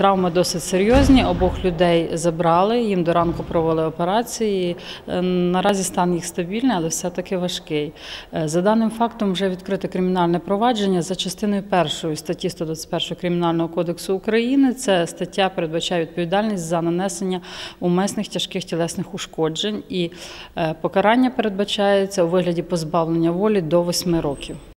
Травми досить серйозні, обох людей забрали, їм до ранку провели операції. Наразі стан їх стабільний, але все-таки важкий. За даним фактом вже відкрите кримінальне провадження за частиною 1 статті 121 Кримінального кодексу України. Це стаття передбачає відповідальність за нанесення умисних тяжких тілесних ушкоджень, і покарання передбачається у вигляді позбавлення волі до 8 років.